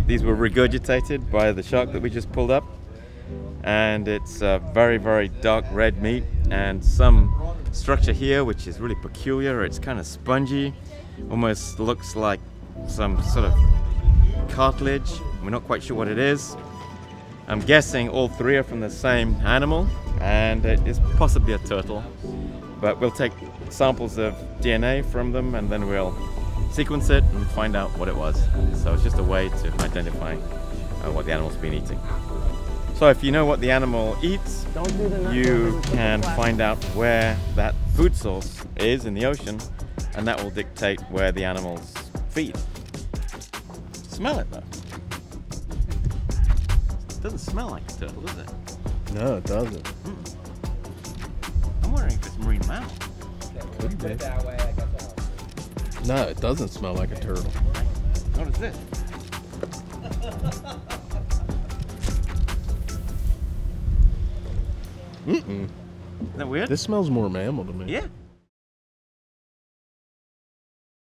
These were regurgitated by the shark that we just pulled up, and it's very, very dark red meat, and some structure here which is really peculiar. It's kind of spongy, almost looks like some sort of cartilage. We're not quite sure what it is. I'm guessing all three are from the same animal, and it is possibly a turtle, but we'll take samples of DNA from them and then we'll sequence it and find out what it was. So it's just a way to identify what the animal's been eating. So if you know what the animal eats, you can find out where that food source is in the ocean, and that will dictate where the animals feed. Smell it though. It doesn't smell like a turtle, does it? No, it doesn't. I'm wondering if it's a marine mammal. Could be. No, it doesn't smell like a turtle. What is this? Mm-mm. Isn't that weird? This smells more mammal to me. Yeah.